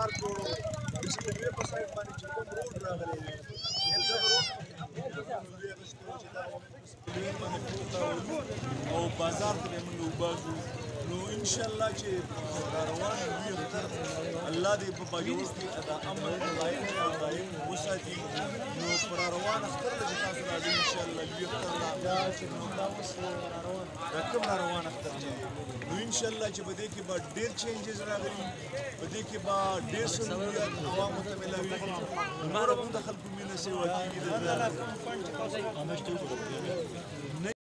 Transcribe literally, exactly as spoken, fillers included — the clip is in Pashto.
پارک جوړو د سپیډوې په سایډ باندې چې کوم روډ راغلی دی دغه روډ سپیډوې باندې پورته ولو او بازار ته به موږ وباسو نو انشاءالله چې را روان وي اختر الله دې په باجوړ کې د امن قائم او دایم وساتي نو پر روان اختر له تاسو راځي انشاءالله وي اختر لا چې نو دا اوس را روان رقم را روان اختر چې نو انشاءالله چې په دې کې به ډېر چینجز راغلي په دې کې به ډېر سهولیات عوامو ته ملاویږي نور هم د خلکو مینه سیوا کېږي